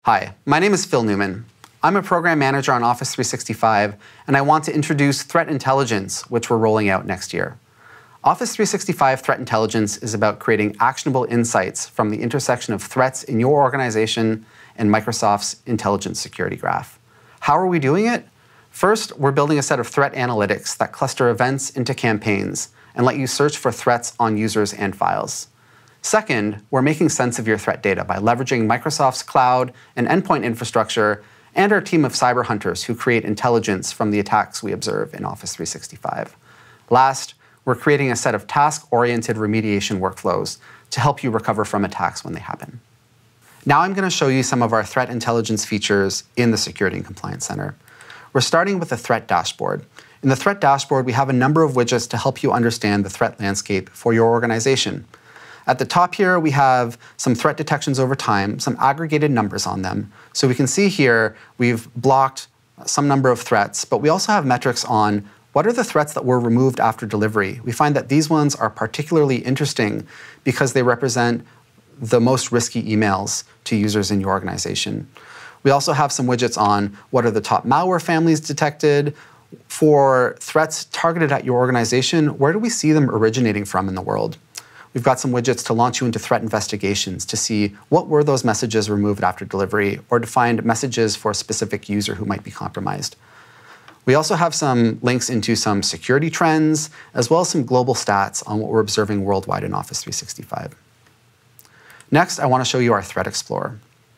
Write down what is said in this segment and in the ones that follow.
Hi, my name is Phil Newman. I'm a program manager on Office 365, and I want to introduce Threat Intelligence, which we're rolling out next year. Office 365 Threat Intelligence is about creating actionable insights from the intersection of threats in your organization and Microsoft's intelligence security graph. How are we doing it? First, we're building a set of threat analytics that cluster events into campaigns and let you search for threats on users and files. Second, we're making sense of your threat data by leveraging Microsoft's cloud and endpoint infrastructure and our team of cyber hunters who create intelligence from the attacks we observe in Office 365. Last, we're creating a set of task-oriented remediation workflows to help you recover from attacks when they happen. Now I'm going to show you some of our threat intelligence features in the Security and Compliance Center. We're starting with the threat dashboard. In the threat dashboard, we have a number of widgets to help you understand the threat landscape for your organization. At the top here, we have some threat detections over time, some aggregated numbers on them. So we can see here we've blocked some number of threats, but we also have metrics on what are the threats that were removed after delivery. We find that these ones are particularly interesting because they represent the most risky emails to users in your organization. We also have some widgets on what are the top malware families detected. For threats targeted at your organization, where do we see them originating from in the world? We've got some widgets to launch you into threat investigations to see what were those messages removed after delivery, or to find messages for a specific user who might be compromised. We also have some links into some security trends, as well as some global stats on what we're observing worldwide in Office 365. Next, I want to show you our Threat Explorer.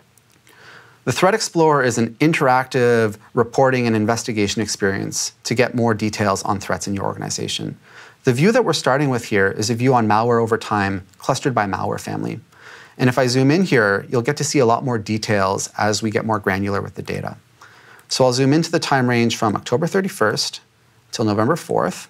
The Threat Explorer is an interactive reporting and investigation experience to get more details on threats in your organization. The view that we're starting with here is a view on malware over time, clustered by malware family. And if I zoom in here, you'll get to see a lot more details as we get more granular with the data. So I'll zoom into the time range from October 31st till November 4th.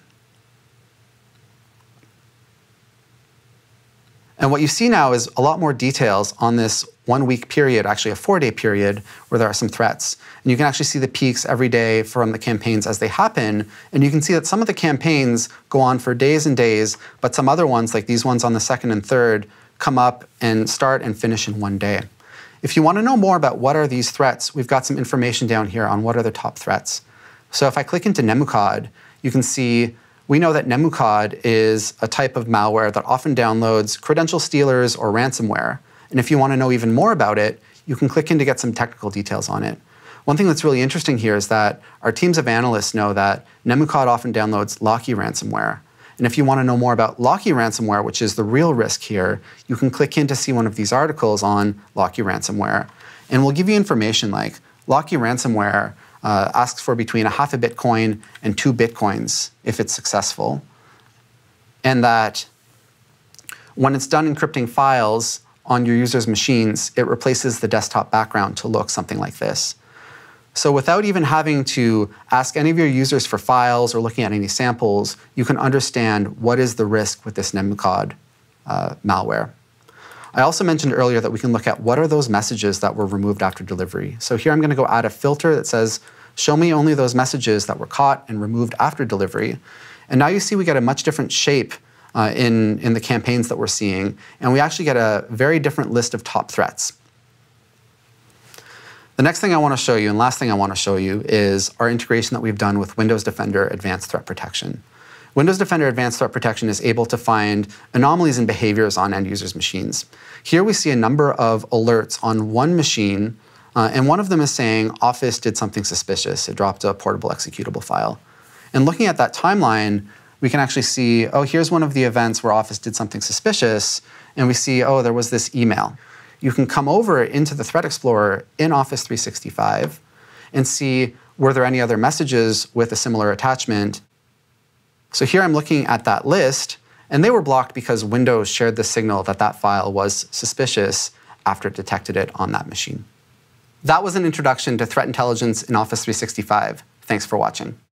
And what you see now is a lot more details on this 1 week period, actually a 4-day period, where there are some threats. And you can actually see the peaks every day from the campaigns as they happen. And you can see that some of the campaigns go on for days and days, but some other ones, like these ones on the 2nd and 3rd, come up and start and finish in 1 day. If you want to know more about what are these threats, we've got some information down here on what are the top threats. So if I click into Nemukod, you can see we know that Nemukod is a type of malware that often downloads credential stealers or ransomware. And if you want to know even more about it, you can click in to get some technical details on it. One thing that's really interesting here is that our teams of analysts know that Nemukod often downloads Locky ransomware. And if you want to know more about Locky ransomware, which is the real risk here, you can click in to see one of these articles on Locky ransomware. And we'll give you information like Locky ransomware asks for between half a Bitcoin and 2 Bitcoins if it's successful. And that when it's done encrypting files on your users' machines, it replaces the desktop background to look something like this. So without even having to ask any of your users for files or looking at any samples, you can understand what is the risk with this Nemukod malware. I also mentioned earlier that we can look at what are those messages that were removed after delivery. So here I'm going to go add a filter that says, show me only those messages that were caught and removed after delivery. And now you see we get a much different shape in the campaigns that we're seeing, and we actually get a very different list of top threats. The next thing I want to show you, and last thing I want to show you, is our integration that we've done with Windows Defender Advanced Threat Protection. Windows Defender Advanced Threat Protection is able to find anomalies and behaviors on end users' machines. Here we see a number of alerts on one machine, and one of them is saying Office did something suspicious. It dropped a portable executable file. And looking at that timeline, we can actually see, oh, here's one of the events where Office did something suspicious, and we see, oh, there was this email. You can come over into the Threat Explorer in Office 365 and see, were there any other messages with a similar attachment? So here I'm looking at that list, and they were blocked because Windows shared the signal that that file was suspicious after it detected it on that machine. That was an introduction to threat intelligence in Office 365. Thanks for watching.